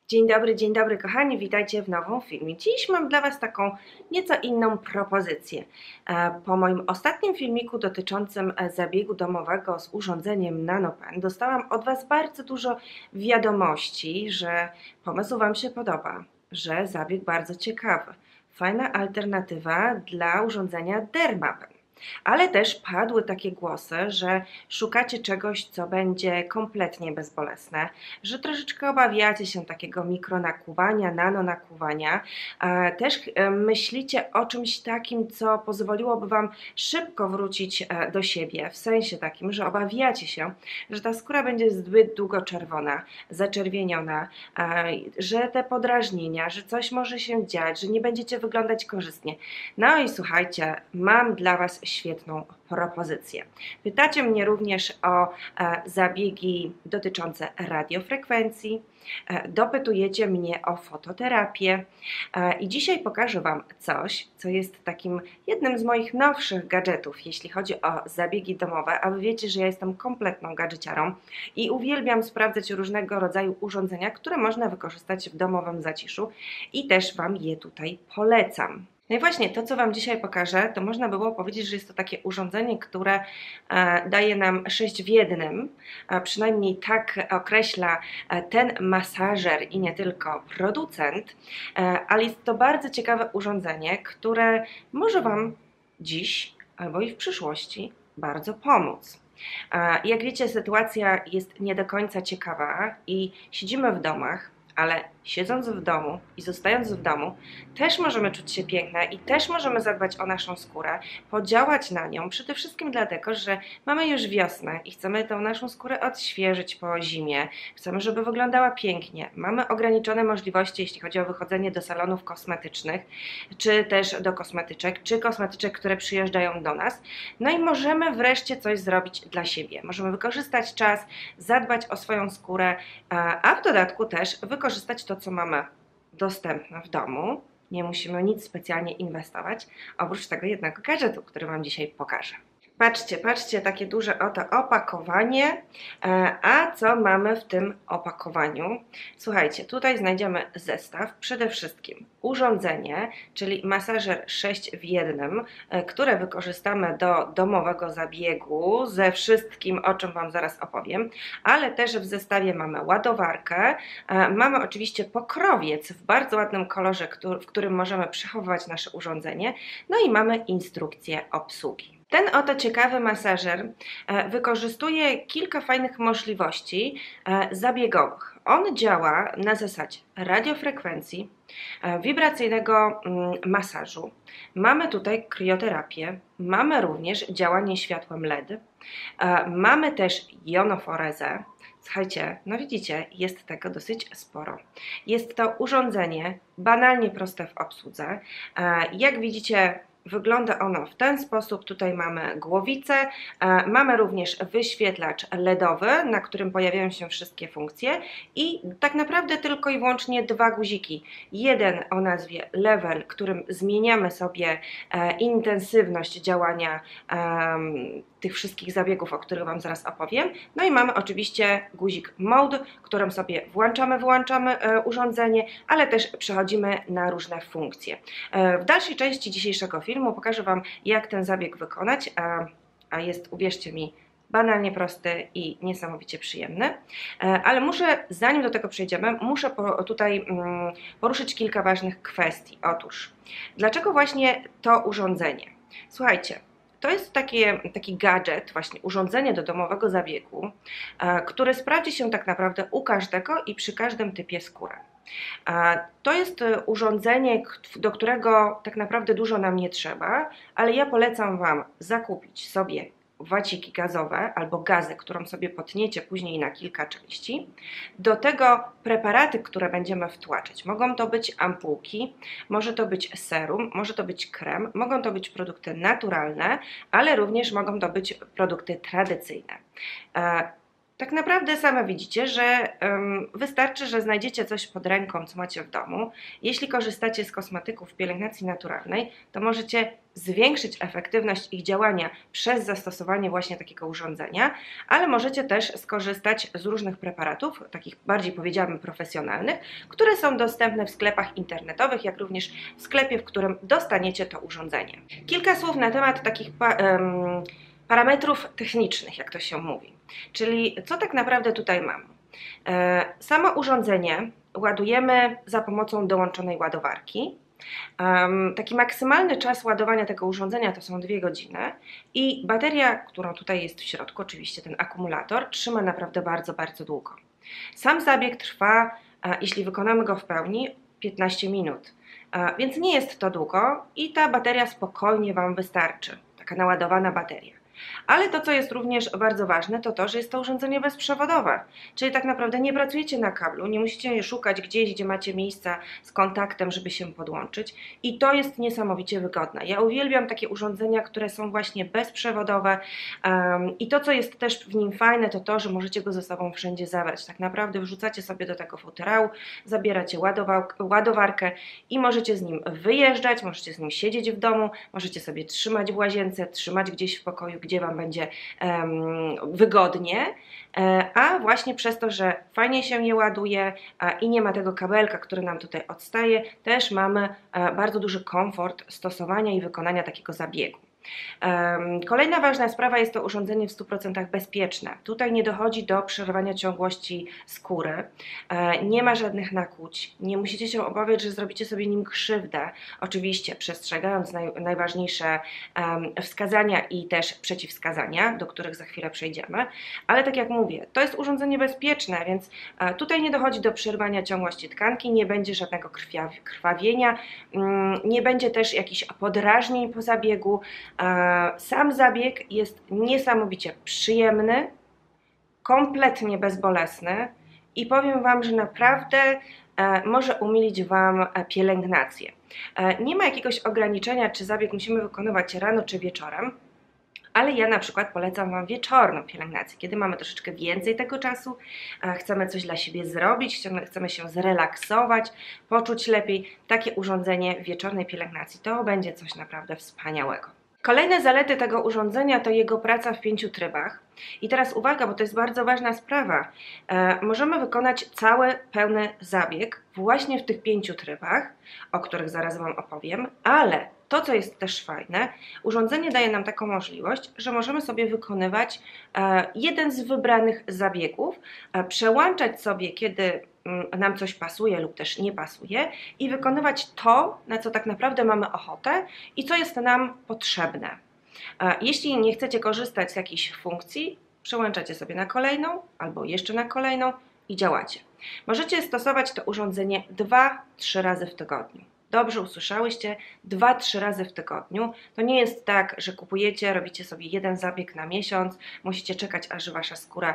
Dzień dobry kochani, witajcie w nowym filmie. Dziś mam dla Was taką nieco inną propozycję. Po moim ostatnim filmiku dotyczącym zabiegu domowego z urządzeniem NanoPen dostałam od Was bardzo dużo wiadomości, że pomysł Wam się podoba, że zabieg bardzo ciekawy. Fajna alternatywa dla urządzenia Dermapen. Ale też padły takie głosy, że szukacie czegoś, co będzie kompletnie bezbolesne, że troszeczkę obawiacie się takiego mikronakuwania, nanonakuwania. Też myślicie o czymś takim, co pozwoliłoby Wam szybko wrócić do siebie, w sensie takim, że obawiacie się, że ta skóra będzie zbyt długo czerwona, zaczerwieniona, że te podrażnienia, że coś może się dziać, że nie będziecie wyglądać korzystnie. No i słuchajcie, mam dla Was świetną propozycję. Pytacie mnie również o zabiegi dotyczące radiofrekwencji, dopytujecie mnie o fototerapię i dzisiaj pokażę Wam coś, co jest takim jednym z moich nowszych gadżetów, jeśli chodzi o zabiegi domowe, a Wy wiecie, że ja jestem kompletną gadżeciarą i uwielbiam sprawdzać różnego rodzaju urządzenia, które można wykorzystać w domowym zaciszu i też Wam je tutaj polecam. No i właśnie to, co Wam dzisiaj pokażę, to można było powiedzieć, że jest to takie urządzenie, które daje nam 6 w jednym, przynajmniej tak określa ten masażer i nie tylko producent, ale jest to bardzo ciekawe urządzenie, które może Wam dziś albo i w przyszłości bardzo pomóc. Jak wiecie, sytuacja jest nie do końca ciekawa i siedzimy w domach, ale siedząc w domu i zostając w domu, też możemy czuć się piękne i też możemy zadbać o naszą skórę, podziałać na nią, przede wszystkim dlatego, że mamy już wiosnę i chcemy tą naszą skórę odświeżyć po zimie, chcemy, żeby wyglądała pięknie, mamy ograniczone możliwości, jeśli chodzi o wychodzenie do salonów kosmetycznych, czy też do kosmetyczek, czy kosmetyczek, które przyjeżdżają do nas, no i możemy wreszcie coś zrobić dla siebie, możemy wykorzystać czas, zadbać o swoją skórę, a w dodatku też wykorzystać to, co mamy dostępne w domu. Nie musimy nic specjalnie inwestować, oprócz tego jednego gadżetu, który Wam dzisiaj pokażę. Patrzcie, takie duże oto opakowanie. A co mamy w tym opakowaniu? Słuchajcie, tutaj znajdziemy zestaw, przede wszystkim urządzenie, czyli masażer 6 w jednym, które wykorzystamy do domowego zabiegu ze wszystkim, o czym Wam zaraz opowiem, ale też w zestawie mamy ładowarkę, mamy oczywiście pokrowiec w bardzo ładnym kolorze, w którym możemy przechowywać nasze urządzenie, no i mamy instrukcję obsługi. Ten oto ciekawy masażer wykorzystuje kilka fajnych możliwości zabiegowych. On działa na zasadzie radiofrekwencji, wibracyjnego masażu. Mamy tutaj krioterapię, mamy również działanie światłem LED, mamy też jonoforezę. Słuchajcie, no widzicie, jest tego dosyć sporo. Jest to urządzenie banalnie proste w obsłudze. Jak widzicie, wygląda ono w ten sposób. Tutaj mamy głowicę, mamy również wyświetlacz LEDowy, na którym pojawiają się wszystkie funkcje i tak naprawdę tylko i wyłącznie dwa guziki. Jeden o nazwie level, którym zmieniamy sobie intensywność działania tych wszystkich zabiegów, o których Wam zaraz opowiem. No i mamy oczywiście guzik mode, którym sobie włączamy, wyłączamy urządzenie, ale też przechodzimy na różne funkcje. W dalszej części dzisiejszego filmu pokażę Wam, jak ten zabieg wykonać, a jest, uwierzcie mi, banalnie prosty i niesamowicie przyjemny. Ale zanim do tego przejdziemy, muszę tutaj poruszyć kilka ważnych kwestii. Otóż, dlaczego właśnie to urządzenie? Słuchajcie, to jest taki gadżet, właśnie urządzenie do domowego zabiegu, które sprawdzi się tak naprawdę u każdego i przy każdym typie skóry. To jest urządzenie, do którego tak naprawdę dużo nam nie trzeba, ale ja polecam Wam zakupić sobie waciki gazowe albo gazę, którą sobie potniecie później na kilka części. Do tego preparaty, które będziemy wtłaczać. Mogą to być ampułki, może to być serum, może to być krem, mogą to być produkty naturalne, ale również mogą to być produkty tradycyjne. Tak naprawdę same widzicie, że wystarczy, że znajdziecie coś pod ręką, co macie w domu. Jeśli korzystacie z kosmetyków w pielęgnacji naturalnej, to możecie zwiększyć efektywność ich działania przez zastosowanie właśnie takiego urządzenia, ale możecie też skorzystać z różnych preparatów, takich bardziej powiedziałabym profesjonalnych, które są dostępne w sklepach internetowych, jak również w sklepie, w którym dostaniecie to urządzenie. Kilka słów na temat takich parametrów technicznych, jak to się mówi. Czyli co tak naprawdę tutaj mamy? Samo urządzenie ładujemy za pomocą dołączonej ładowarki. Taki maksymalny czas ładowania tego urządzenia to są 2 godziny i bateria, którą tutaj jest w środku, oczywiście ten akumulator, trzyma naprawdę bardzo, bardzo długo. Sam zabieg trwa, jeśli wykonamy go w pełni, 15 minut, więc nie jest to długo i ta bateria spokojnie Wam wystarczy, taka naładowana bateria. Ale to, co jest również bardzo ważne, to to, że jest to urządzenie bezprzewodowe, czyli tak naprawdę nie pracujecie na kablu, nie musicie szukać gdzieś, gdzie macie miejsca z kontaktem, żeby się podłączyć i to jest niesamowicie wygodne. Ja uwielbiam takie urządzenia, które są właśnie bezprzewodowe i to, co jest też w nim fajne, to to, że możecie go ze sobą wszędzie zabrać. Tak naprawdę wrzucacie sobie do tego futerału, zabieracie ładowarkę i możecie z nim wyjeżdżać, możecie z nim siedzieć w domu, możecie sobie trzymać w łazience, trzymać gdzieś w pokoju, gdzie Wam będzie wygodnie, a właśnie przez to, że fajnie się je ładuje i nie ma tego kabelka, który nam tutaj odstaje, też mamy bardzo duży komfort stosowania i wykonania takiego zabiegu. Kolejna ważna sprawa jest to urządzenie w 100% bezpieczne. Tutaj nie dochodzi do przerwania ciągłości skóry, nie ma żadnych nakłuć, nie musicie się obawiać, że zrobicie sobie nim krzywdę, oczywiście przestrzegając najważniejsze wskazania i też przeciwwskazania, do których za chwilę przejdziemy, ale tak jak mówię, to jest urządzenie bezpieczne, więc tutaj nie dochodzi do przerwania ciągłości tkanki, nie będzie żadnego krwawienia, nie będzie też jakichś podrażnień po zabiegu. Sam zabieg jest niesamowicie przyjemny, kompletnie bezbolesny i powiem Wam, że naprawdę może umilić Wam pielęgnację. Nie ma jakiegoś ograniczenia, czy zabieg musimy wykonywać rano czy wieczorem, ale ja na przykład polecam Wam wieczorną pielęgnację, kiedy mamy troszeczkę więcej tego czasu, chcemy coś dla siebie zrobić, chcemy się zrelaksować, poczuć lepiej. Takie urządzenie wieczornej pielęgnacji to będzie coś naprawdę wspaniałego. Kolejne zalety tego urządzenia to jego praca w 5 trybach. I teraz uwaga, bo to jest bardzo ważna sprawa. Możemy wykonać cały, pełny zabieg właśnie w tych 5 trybach, o których zaraz Wam opowiem, ale to, co jest też fajne, urządzenie daje nam taką możliwość, że możemy sobie wykonywać jeden z wybranych zabiegów, przełączać sobie, kiedy nam coś pasuje lub też nie pasuje i wykonywać to, na co tak naprawdę mamy ochotę i co jest nam potrzebne. Jeśli nie chcecie korzystać z jakiejś funkcji, przełączacie sobie na kolejną albo jeszcze na kolejną i działacie. Możecie stosować to urządzenie 2-3 razy w tygodniu. Dobrze usłyszałyście, 2-3 razy w tygodniu. To nie jest tak, że kupujecie, robicie sobie jeden zabieg na miesiąc, musicie czekać, aż Wasza skóra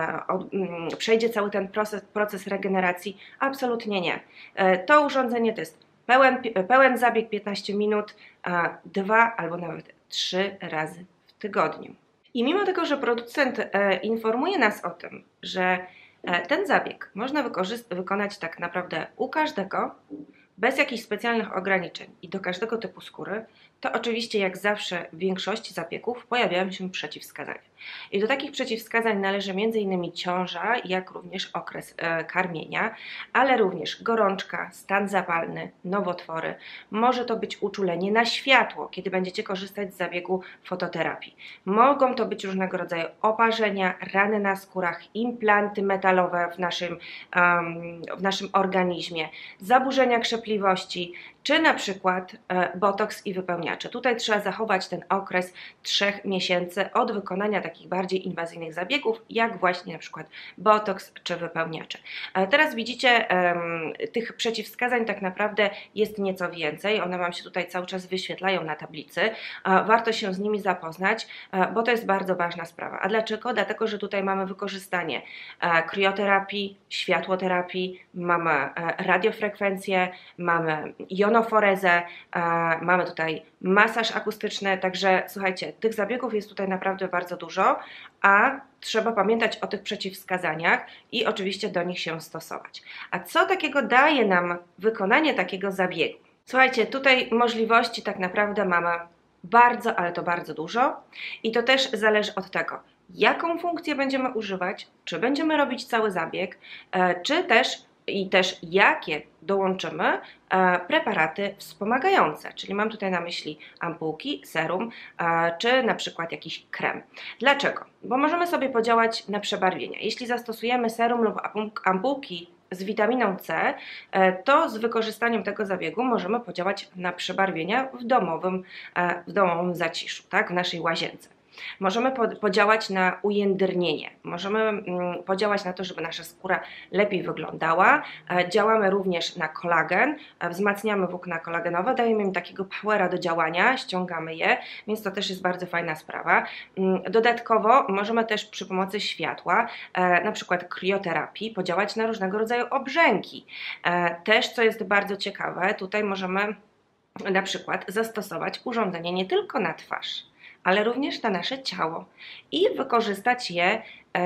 przejdzie cały ten proces regeneracji. Absolutnie nie. To urządzenie to jest pełen zabieg 15 minut, 2 albo nawet 3 razy w tygodniu. I mimo tego, że producent informuje nas o tym, że ten zabieg można wykonać tak naprawdę u każdego, bez jakichś specjalnych ograniczeń i do każdego typu skóry, to oczywiście jak zawsze w większości zabiegów pojawiają się przeciwwskazania. I do takich przeciwwskazań należy m.in. ciąża, jak również okres karmienia, ale również gorączka, stan zapalny, nowotwory. Może to być uczulenie na światło, kiedy będziecie korzystać z zabiegu fototerapii. Mogą to być różnego rodzaju oparzenia, rany na skórach, implanty metalowe w naszym organizmie, zaburzenia krzepliwości, czy na przykład botoks i wypełniacze. Tutaj trzeba zachować ten okres 3 miesięcy od wykonania takich bardziej inwazyjnych zabiegów, jak właśnie na przykład botoks czy wypełniacze. Teraz widzicie, tych przeciwwskazań tak naprawdę jest nieco więcej, one Wam się tutaj cały czas wyświetlają na tablicy. Warto się z nimi zapoznać, bo to jest bardzo ważna sprawa. A dlaczego? Dlatego, że tutaj mamy wykorzystanie krioterapii, światłoterapii, mamy radiofrekwencję, mamy jonoforezę, mamy tutaj masaż akustyczny, także słuchajcie, tych zabiegów jest tutaj naprawdę bardzo dużo, a trzeba pamiętać o tych przeciwwskazaniach i oczywiście do nich się stosować. A co takiego daje nam wykonanie takiego zabiegu? Słuchajcie, tutaj możliwości tak naprawdę mamy bardzo, ale to bardzo dużo i to też zależy od tego, jaką funkcję będziemy używać, czy będziemy robić cały zabieg, czy też jakie dołączymy preparaty wspomagające, czyli mam tutaj na myśli ampułki, serum, czy na przykład jakiś krem. Dlaczego? Bo możemy sobie podziałać na przebarwienia. Jeśli zastosujemy serum lub ampułki z witaminą C, to z wykorzystaniem tego zabiegu możemy podziałać na przebarwienia w domowym zaciszu, tak, w naszej łazience. Możemy podziałać na ujędrnienie, możemy podziałać na to, żeby nasza skóra lepiej wyglądała. Działamy również na kolagen, wzmacniamy włókna kolagenowe, dajemy im takiego powera do działania, ściągamy je, więc to też jest bardzo fajna sprawa. Dodatkowo możemy też przy pomocy światła, na przykład krioterapii, podziałać na różnego rodzaju obrzęki. Też, co jest bardzo ciekawe, tutaj możemy na przykład zastosować urządzenie nie tylko na twarz, ale również na nasze ciało i wykorzystać je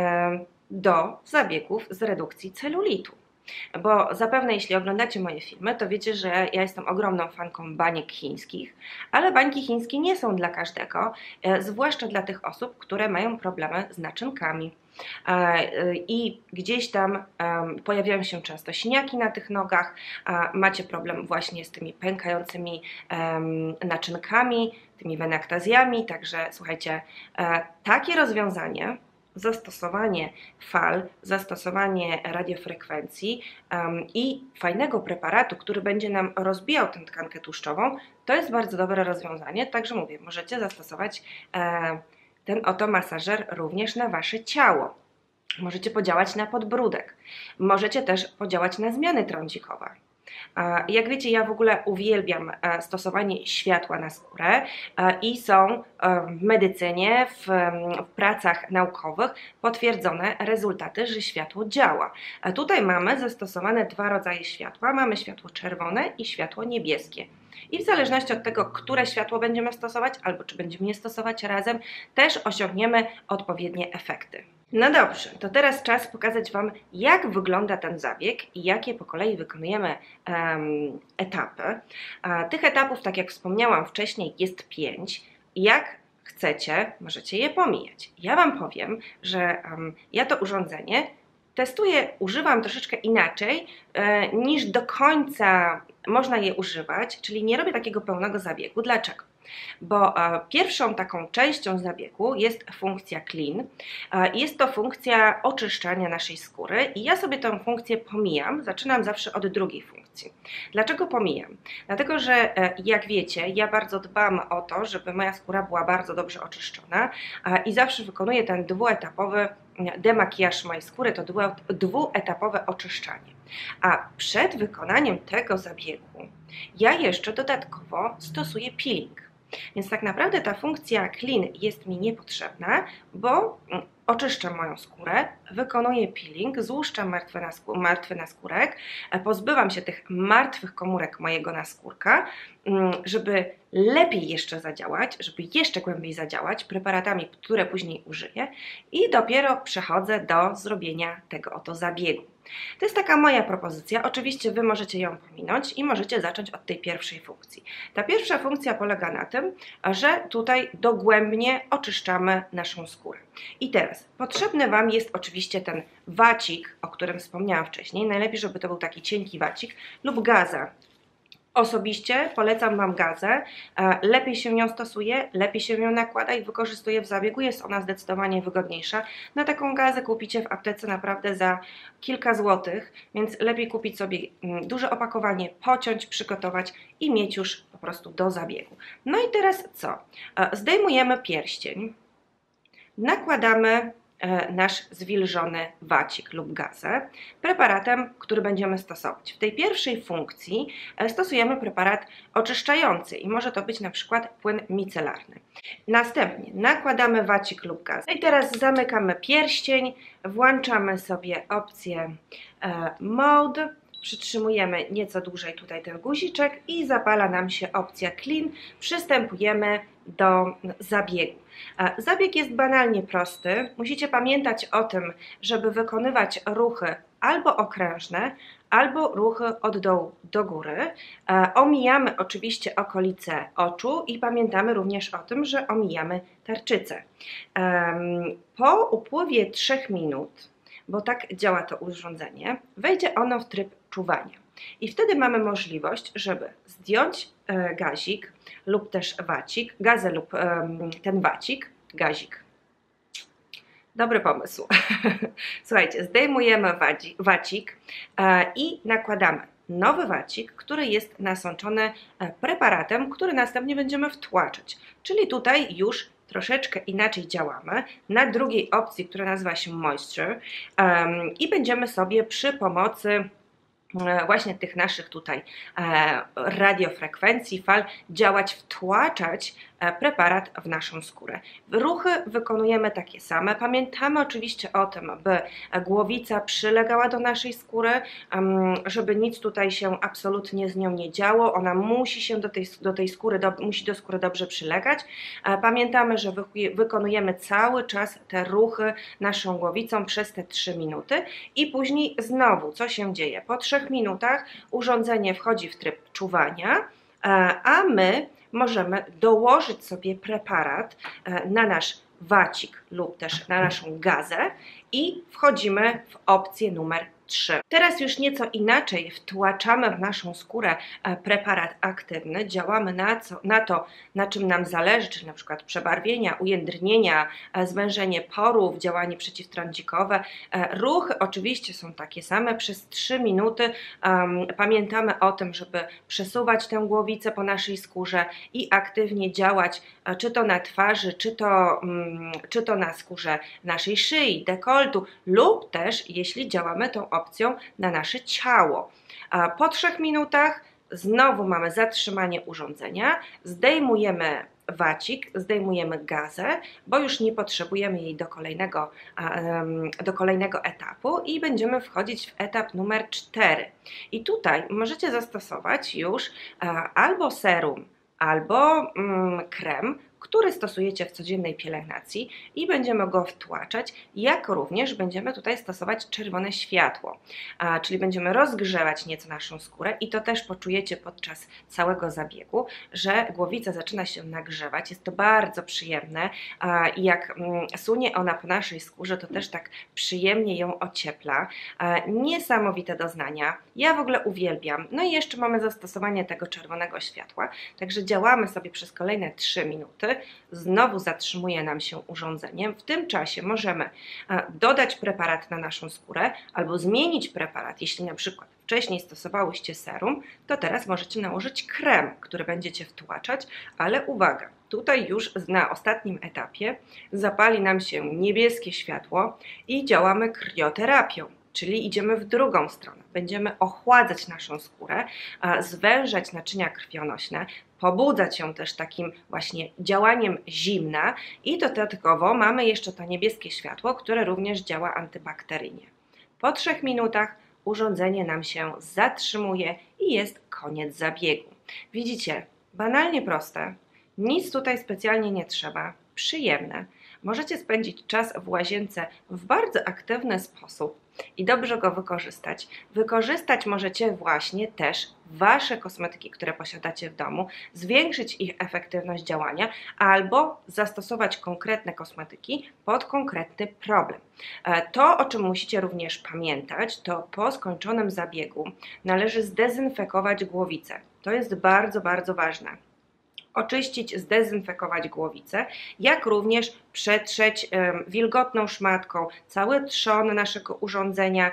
do zabiegów z redukcji celulitu. Bo zapewne jeśli oglądacie moje filmy, to wiecie, że ja jestem ogromną fanką baniek chińskich, ale bańki chińskie nie są dla każdego, zwłaszcza dla tych osób, które mają problemy z naczynkami. I gdzieś tam pojawiają się często siniaki na tych nogach, macie problem właśnie z tymi pękającymi naczynkami, tymi wenaktazjami, także słuchajcie, takie rozwiązanie, zastosowanie fal, zastosowanie radiofrekwencji i fajnego preparatu, który będzie nam rozbijał tę tkankę tłuszczową, to jest bardzo dobre rozwiązanie, także mówię, możecie zastosować ten oto masażer również na Wasze ciało. Możecie podziałać na podbródek, możecie też podziałać na zmiany trądzikowe. Jak wiecie, ja w ogóle uwielbiam stosowanie światła na skórę i są w medycynie, w pracach naukowych potwierdzone rezultaty, że światło działa. Tutaj mamy zastosowane dwa rodzaje światła. Mamy światło czerwone i światło niebieskie. I w zależności od tego, które światło będziemy stosować, albo czy będziemy je stosować razem, też osiągniemy odpowiednie efekty. No dobrze, to teraz czas pokazać Wam, jak wygląda ten zabieg i jakie po kolei wykonujemy etapy. Tych etapów, tak jak wspomniałam wcześniej, jest 5. Jak chcecie, możecie je pomijać. Ja Wam powiem, że ja to urządzenie testuję, używam troszeczkę inaczej niż do końca można je używać, czyli nie robię takiego pełnego zabiegu. Dlaczego? Bo pierwszą taką częścią zabiegu jest funkcja clean. Jest to funkcja oczyszczania naszej skóry i ja sobie tę funkcję pomijam, zaczynam zawsze od drugiej funkcji. Dlaczego pomijam? Dlatego, że jak wiecie, ja bardzo dbam o to, żeby moja skóra była bardzo dobrze oczyszczona i zawsze wykonuję ten dwuetapowy demakijaż mojej skóry, to dwuetapowe oczyszczanie. A przed wykonaniem tego zabiegu ja jeszcze dodatkowo stosuję peeling. Więc tak naprawdę ta funkcja clean jest mi niepotrzebna, bo oczyszczam moją skórę, wykonuję peeling, złuszczam martwy naskórek, pozbywam się tych martwych komórek mojego naskórka, żeby lepiej jeszcze zadziałać, żeby jeszcze głębiej zadziałać preparatami, które później użyję i dopiero przechodzę do zrobienia tego oto zabiegu. To jest taka moja propozycja, oczywiście Wy możecie ją pominąć i możecie zacząć od tej pierwszej funkcji. Ta pierwsza funkcja polega na tym, że tutaj dogłębnie oczyszczamy naszą skórę. I teraz potrzebny Wam jest oczywiście ten wacik, o którym wspomniałam wcześniej, najlepiej, żeby to był taki cienki wacik lub gaza. Osobiście polecam Wam gazę, lepiej się ją stosuje, lepiej się ją nakłada i wykorzystuje w zabiegu, jest ona zdecydowanie wygodniejsza. Na taką gazę kupicie w aptece naprawdę za kilka złotych, więc lepiej kupić sobie duże opakowanie, pociąć, przygotować i mieć już po prostu do zabiegu. No i teraz co? Zdejmujemy pierścień, nakładamy nasz zwilżony wacik lub gazę preparatem, który będziemy stosować. W tej pierwszej funkcji stosujemy preparat oczyszczający i może to być na przykład płyn micelarny. Następnie nakładamy wacik lub gazę i teraz zamykamy pierścień, włączamy sobie opcję Mode, Przytrzymujemy nieco dłużej tutaj ten guziczek i zapala nam się opcja Clean. Przystępujemy do zabiegu. Zabieg jest banalnie prosty. Musicie pamiętać o tym, żeby wykonywać ruchy albo okrężne, albo ruchy od dołu do góry. Omijamy oczywiście okolice oczu i pamiętamy również o tym, że omijamy tarczycę. Po upływie 3 minut, bo tak działa to urządzenie, wejdzie ono w tryb czuwania. I wtedy mamy możliwość, żeby zdjąć gazik lub też wacik, gazę lub ten gazik. Dobry pomysł. Słuchajcie, zdejmujemy wacik i nakładamy nowy wacik, który jest nasączony preparatem, który następnie będziemy wtłaczać. Czyli tutaj już troszeczkę inaczej działamy na drugiej opcji, która nazywa się Moisture i będziemy sobie przy pomocy właśnie tych naszych tutaj radiofrekwencji, fal działać, wtłaczać preparat w naszą skórę. Ruchy wykonujemy takie same. Pamiętamy oczywiście o tym, by głowica przylegała do naszej skóry, żeby nic tutaj się absolutnie z nią nie działo. Ona musi się do tej skóry, musi do skóry dobrze przylegać. Pamiętamy, że wykonujemy cały czas te ruchy naszą głowicą przez te 3 minuty i później znowu, co się dzieje? Po 3 minutach urządzenie wchodzi w tryb czuwania, a my możemy dołożyć sobie preparat na nasz wacik lub też na naszą gazę i wchodzimy w opcję numer 3. Teraz już nieco inaczej wtłaczamy w naszą skórę preparat aktywny, działamy na to, na czym nam zależy, czyli na przykład przebarwienia, ujędrnienia, zwężenie porów, działanie przeciwtrądzikowe. Ruchy oczywiście są takie same przez 3 minuty. Pamiętamy o tym, żeby przesuwać tę głowicę po naszej skórze i aktywnie działać, czy to na twarzy, czy to na skórze naszej szyi, dekoltu lub też jeśli działamy tą opcją na nasze ciało. Po 3 minutach znowu mamy zatrzymanie urządzenia, zdejmujemy wacik, zdejmujemy gazę, bo już nie potrzebujemy jej do kolejnego etapu i będziemy wchodzić w etap numer 4. I tutaj możecie zastosować już albo serum, albo krem, który stosujecie w codziennej pielęgnacji i będziemy go wtłaczać, jak również będziemy tutaj stosować czerwone światło, czyli będziemy rozgrzewać nieco naszą skórę i to też poczujecie podczas całego zabiegu, że głowica zaczyna się nagrzewać, jest to bardzo przyjemne i jak sunie ona po naszej skórze, to też tak przyjemnie ją ociepla. Niesamowite doznania, ja w ogóle uwielbiam. No i jeszcze mamy zastosowanie tego czerwonego światła, także działamy sobie przez kolejne 3 minuty. Znowu zatrzymuje nam się urządzenie. W tym czasie możemy dodać preparat na naszą skórę albo zmienić preparat. Jeśli na przykład wcześniej stosowałyście serum, to teraz możecie nałożyć krem, który będziecie wtłaczać, ale uwaga, tutaj już na ostatnim etapie zapali nam się niebieskie światło i działamy krioterapią. Czyli idziemy w drugą stronę. Będziemy ochładzać naszą skórę, zwężać naczynia krwionośne, pobudzać ją też takim właśnie działaniem zimna i dodatkowo mamy jeszcze to niebieskie światło, które również działa antybakteryjnie. Po 3 minutach urządzenie nam się zatrzymuje i jest koniec zabiegu. Widzicie, banalnie proste, nic tutaj specjalnie nie trzeba, przyjemne. Możecie spędzić czas w łazience w bardzo aktywny sposób i dobrze go wykorzystać. Wykorzystać możecie właśnie też Wasze kosmetyki, które posiadacie w domu, zwiększyć ich efektywność działania albo zastosować konkretne kosmetyki pod konkretny problem. To, o czym musicie również pamiętać, to po skończonym zabiegu należy zdezynfekować głowicę. To jest bardzo, bardzo ważne. Oczyścić, zdezynfekować głowicę, jak również przetrzeć wilgotną szmatką cały trzon naszego urządzenia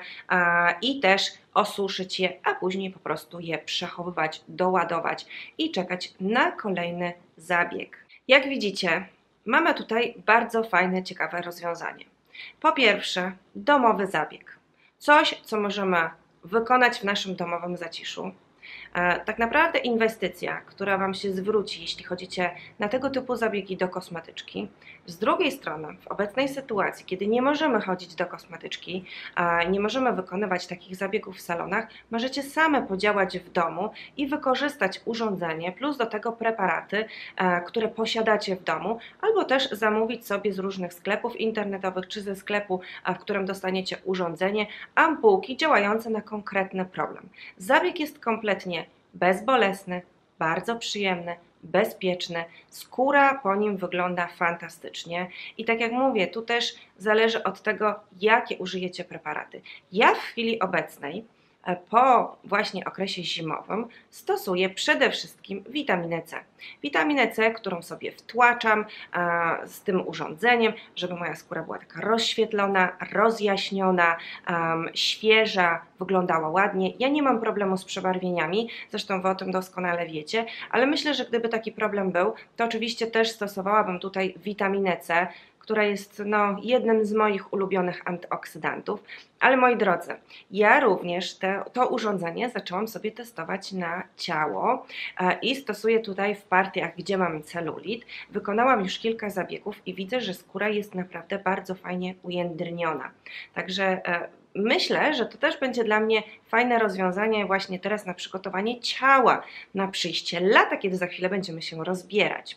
i też osuszyć je, a później po prostu je przechowywać, doładować i czekać na kolejny zabieg. Jak widzicie, mamy tutaj bardzo fajne, ciekawe rozwiązanie. Po pierwsze, domowy zabieg. Coś, co możemy wykonać w naszym domowym zaciszu. Tak naprawdę inwestycja, która Wam się zwróci, jeśli chodzicie na tego typu zabiegi do kosmetyczki. Z drugiej strony, w obecnej sytuacji, kiedy nie możemy chodzić do kosmetyczki, nie możemy wykonywać takich zabiegów w salonach, możecie same podziałać w domu i wykorzystać urządzenie, plus do tego preparaty, które posiadacie w domu, albo też zamówić sobie z różnych sklepów internetowych, czy ze sklepu, w którym dostaniecie urządzenie, ampułki działające na konkretny problem. Zabieg jest kompletnie bezbolesny, bardzo przyjemny, bezpieczny, skóra po nim wygląda fantastycznie i tak jak mówię, tu też zależy od tego, jakie użyjecie preparaty. Ja w chwili obecnej po właśnie okresie zimowym stosuję przede wszystkim witaminę C. Witaminę C, którą sobie wtłaczam z tym urządzeniem, żeby moja skóra była taka rozświetlona, rozjaśniona, świeża, wyglądała ładnie. Ja nie mam problemu z przebarwieniami, zresztą Wy o tym doskonale wiecie, ale myślę, że gdyby taki problem był, to oczywiście też stosowałabym tutaj witaminę C, która jest jednym z moich ulubionych antyoksydantów. Ale moi drodzy, ja również to urządzenie zaczęłam sobie testować na ciało i stosuję tutaj w partiach, gdzie mam celulit. Wykonałam już kilka zabiegów i widzę, że skóra jest naprawdę bardzo fajnie ujędrniona. Także myślę, że to też będzie dla mnie fajne rozwiązanie właśnie teraz na przygotowanie ciała, na przyjście lata, kiedy za chwilę będziemy się rozbierać.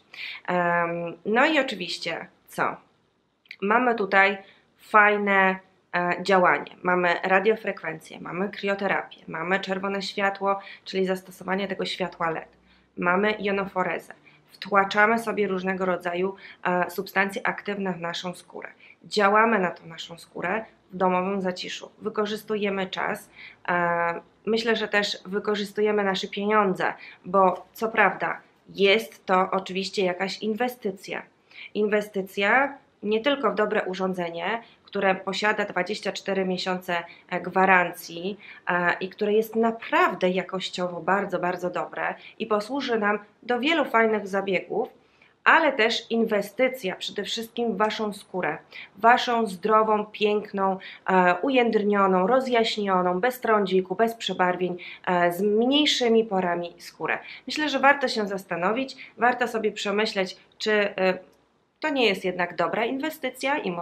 No i oczywiście co? Mamy tutaj fajne działanie, mamy radiofrekwencję, mamy krioterapię, mamy czerwone światło, czyli zastosowanie tego światła LED, mamy jonoforezę, wtłaczamy sobie różnego rodzaju substancje aktywne w naszą skórę, działamy na tą naszą skórę w domowym zaciszu, wykorzystujemy czas, myślę, że też wykorzystujemy nasze pieniądze, bo co prawda jest to oczywiście jakaś inwestycja nie tylko w dobre urządzenie, które posiada 24 miesiące gwarancji i które jest naprawdę jakościowo bardzo, bardzo dobre i posłuży nam do wielu fajnych zabiegów, ale też inwestycja przede wszystkim w Waszą skórę, Waszą zdrową, piękną, ujędrnioną, rozjaśnioną, bez trądziku, bez przebarwień, z mniejszymi porami skórę. Myślę, że warto się zastanowić, warto sobie przemyśleć, czy to nie jest jednak dobra inwestycja i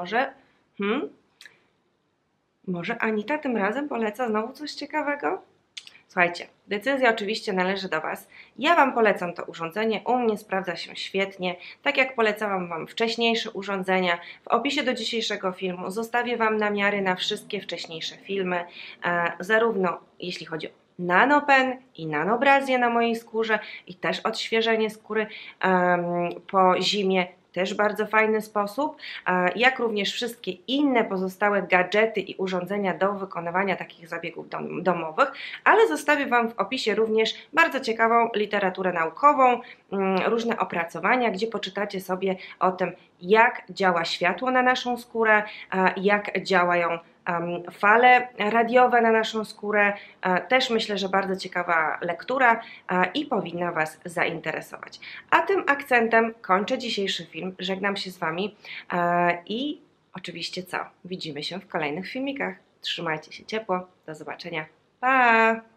może Anita tym razem poleca znowu coś ciekawego? Słuchajcie, decyzja oczywiście należy do Was. Ja Wam polecam to urządzenie, u mnie sprawdza się świetnie. Tak jak polecałam Wam wcześniejsze urządzenia, w opisie do dzisiejszego filmu zostawię Wam namiary na wszystkie wcześniejsze filmy, zarówno jeśli chodzi o NanoPen i nanobrazję na mojej skórze i też odświeżenie skóry po zimie, też bardzo fajny sposób, jak również wszystkie inne pozostałe gadżety i urządzenia do wykonywania takich zabiegów domowych, ale zostawię Wam w opisie również bardzo ciekawą literaturę naukową, różne opracowania, gdzie poczytacie sobie o tym, jak działa światło na naszą skórę, jak działają fale radiowe na naszą skórę. Też myślę, że bardzo ciekawa lektura i powinna Was zainteresować. A tym akcentem kończę dzisiejszy film. Żegnam się z Wami i oczywiście co? Widzimy się w kolejnych filmikach. Trzymajcie się ciepło. Do zobaczenia. Pa!